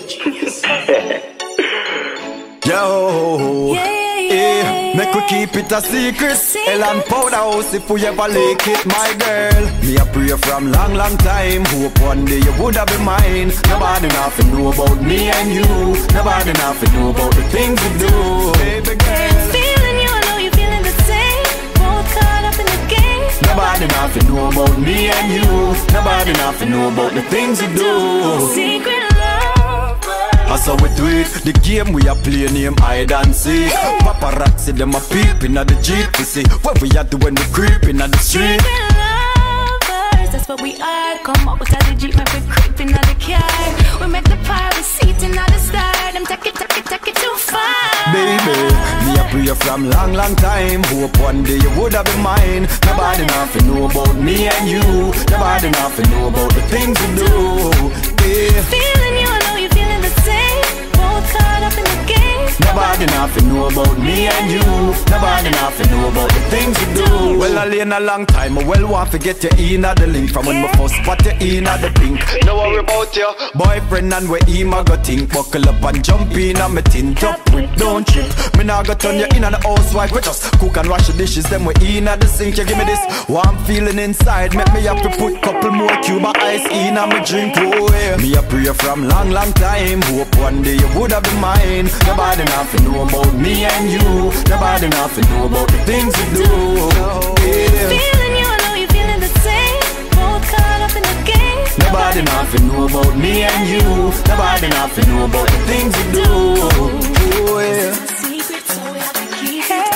Yo, make we keep it a secret. Alaine Powder House if we ever leak it, my girl. Me a pray from long, long time. Hope one day you woulda be mine. Nobody nothing know about me and you. Nobody nothing know about the things we do, baby girl. Feeling you, I know you feeling the same. Both caught up in the game. Nobody nothing know about me and you. Nobody nothing know about the things we do. Secret love. That's how we do it. The game we a play name hide and seek. Paparazzi them a peep inna the Jeep. We see what we a do when we creep inna the street. Secret lovers, that's what we are. Come up with the Jeep, make we creep inna the car. We make the pirate seat inna the star. Them take it too far. Baby, me a pray from long, long time. Hope one day you woulda be mine. Nobody nothing know about me and you. Nobody nothing know about the things we do. Yeah. Feeling you, I know you feeling the same. Both caught up in the game. Nobody nothing know about me and you. Nobody nothing know about the things we do. Well, Alaine a long time. I well want to get you in at the link. From when my first spot you in at the pink. No worry about your boyfriend and where he ma go think. Buckle up and jump in and me tint up with don't trip. Me nah go turn you in on the housewife. We just cook and wash the dishes. Then we in at the sink. You give me this what I'm feeling inside. Make me have to put couple more Cuba ice in and me drink. Oh yeah. Me a pray from long, long time. Hope one day you woulda be mine. Nobody nothing know about me and you. Nobody nothing know about the things we do. Yeah. Feeling you, I know you feeling the same. Both caught up in the game. Nobody nothing know about me and you. Nobody nothing know about the things we do. Oh yeah. Secret, so we have to keep it.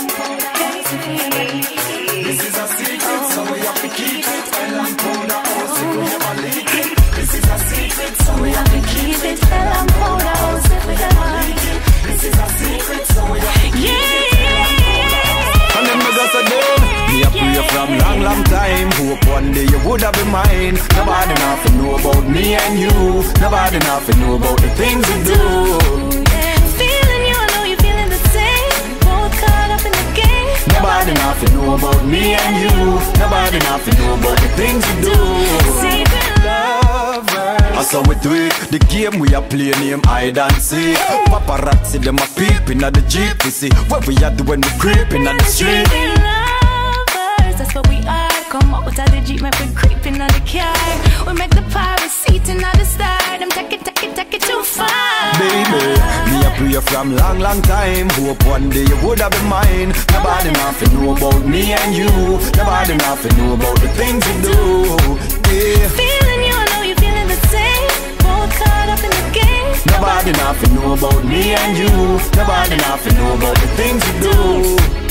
This is a secret, so we have to keep it. Alaine Powder House, if we never leak it. This is a secret, so we have to keep it. Alaine Powder House, if we never leak it. This is a secret, so we have to keep it. And then me just again, me a pray from long, long time. Hope one day you woulda be mine. Nobody nothing know about me and you. Nobody nothing know about the things we do. Feeling you, I know you feeling the same. Both caught up in the game. Nobody nothing know about me and you. Nobody nothing know about the things we do. Secret lover. That's how we do it. The game we a play name hide and seek. Paparazzi them a peep inna the Jeep. We see what we a do when we creep inna the street. Secret lovers, that's what we are. Come up with the Jeep, make we creep inna the car. We make the pirate seat inna the star. Them take it too far. Baby, me a pray from long, long time. Hope one day you woulda be mine. Nobody nothing know about me and you. Nobody nothing know about the things we do. Yeah. Feeling you, I know you feeling the same. Both caught up in the game. Nobody nothing know about me and you. Nobody nothing know about the things we do.